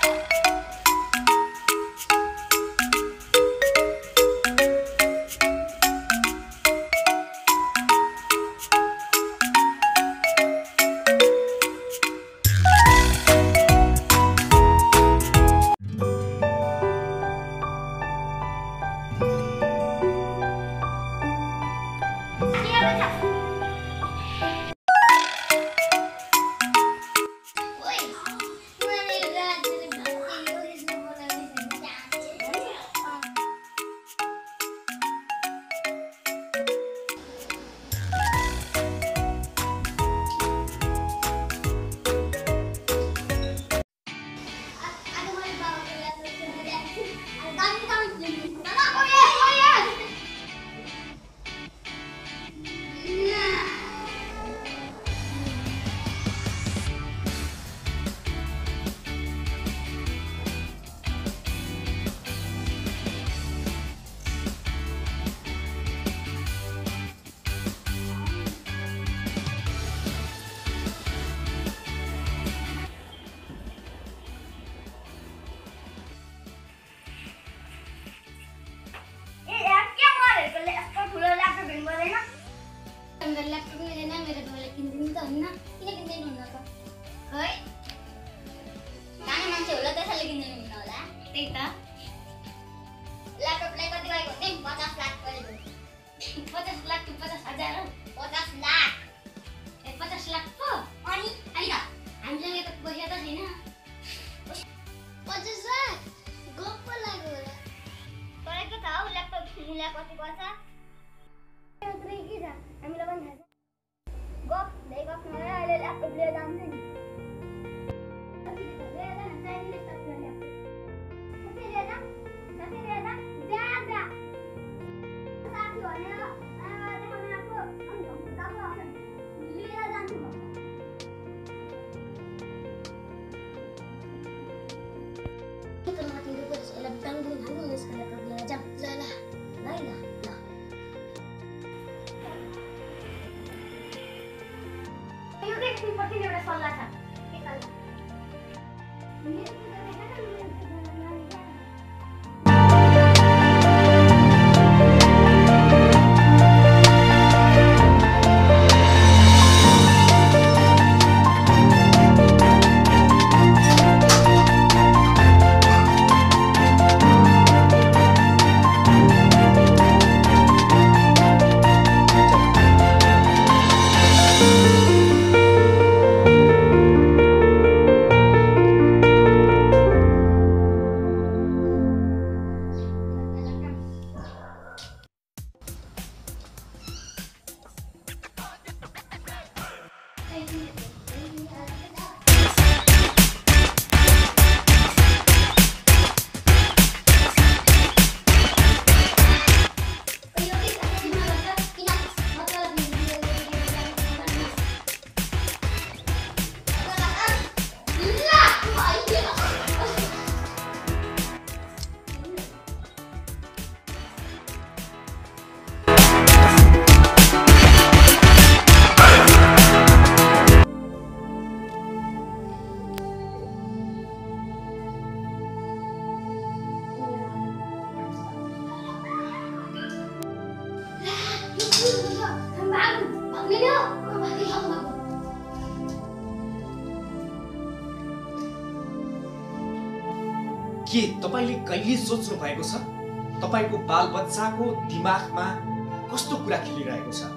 के तपाईले कहिले सोच्नु भएको छ तपाईको बालबच्चाको दिमागमा कस्तो कुरा खेलिरहेको छ?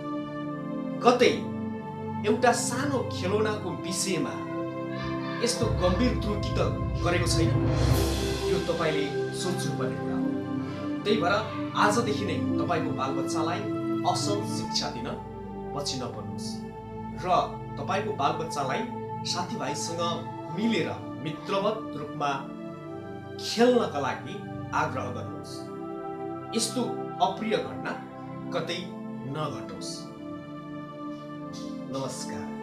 कतै एउटा सानो खेलौनाको विषयमा यस्तो गम्भीर त्रुटि त गरेको छैन? यो तपाईले सोच्नुपर्ने कुरा हो। त्यही भएर आजदेखि नै तपाईको बालबच्चालाई असल शिक्षा दिन पछि नपर्नुस् र तपाईको बालबच्चालाई साथीभाइसँग मिलेर मित्रवत रूपमा खेल्नका लागि आग्रह गर्नुहोस्। यस्तो अप्रिय घटना कतै नघटोस्। नमस्कार।